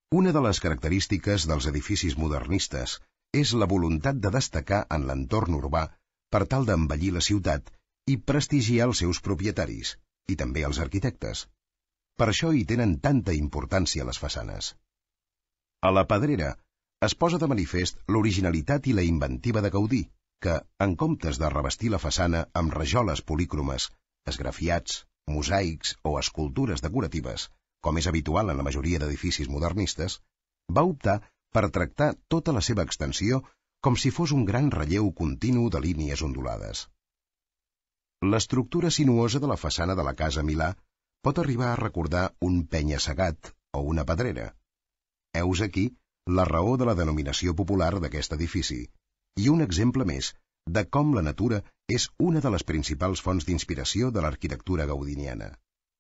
Una de les característiques dels edificis modernistes és la voluntat de destacar en l'entorn urbà per tal d'embellir la ciutat i prestigiar els seus propietaris, i també els arquitectes. Per això hi tenen tanta importància les façanes. A la Pedrera es posa de manifest l'originalitat i la inventiva de Gaudí, que, en comptes de revestir la façana amb rajoles polícromes, esgrafiats, mosaics o escultures decoratives, com és habitual en la majoria d'edificis modernistes, va optar per tractar tota la seva extensió com si fos un gran relleu continu de línies ondulades. L'estructura sinuosa de la façana de la Casa Milà pot arribar a recordar un penya-segat o una pedrera. Heus aquí la raó de la denominació popular d'aquest edifici, i un exemple més de com la natura és una de les principals fonts d'inspiració de l'arquitectura gaudiniana.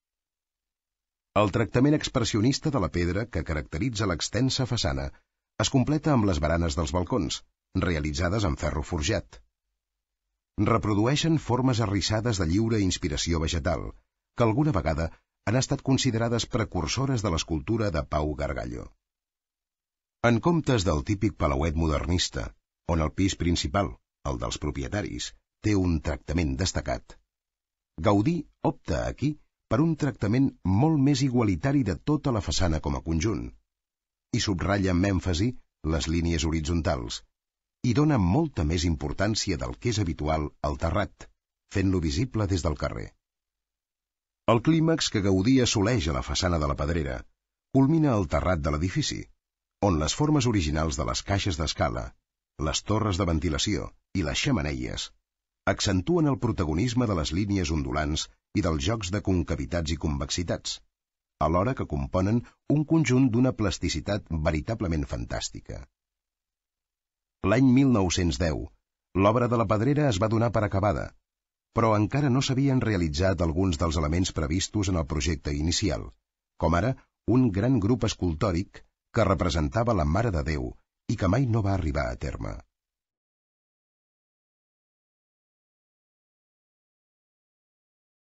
El tractament expressionista de la pedra que caracteritza l'extensa façana es completa amb les baranes dels balcons, realitzades en ferro forjat. Reprodueixen formes arrissades de lliure inspiració vegetal, que alguna vegada han estat considerades precursores de l'escultura de Pau Gargallo. En comptes del típic palauet modernista, on el pis principal, el dels propietaris, té un tractament destacat, Gaudí opta aquí per un tractament molt més igualitari de tota la façana com a conjunt, i subratlla amb èmfasi les línies horitzontals, i dona molta més importància del que és habitual al terrat, fent-lo visible des del carrer. El clímax que Gaudí assoleix a la façana de la Pedrera culmina al terrat de l'edifici, on les formes originals de les caixes d'escala, les torres de ventilació i les xemeneies accentuen el protagonisme de les línies ondulants i dels jocs de concavitats i convexitats, alhora que componen un conjunt d'una plasticitat veritablement fantàstica. L'any 1910, l'obra de la Pedrera es va donar per acabada, però encara no s'havien realitzat alguns dels elements previstos en el projecte inicial, com ara un gran grup escultòric que representava la Mare de Déu i que mai no va arribar a terme.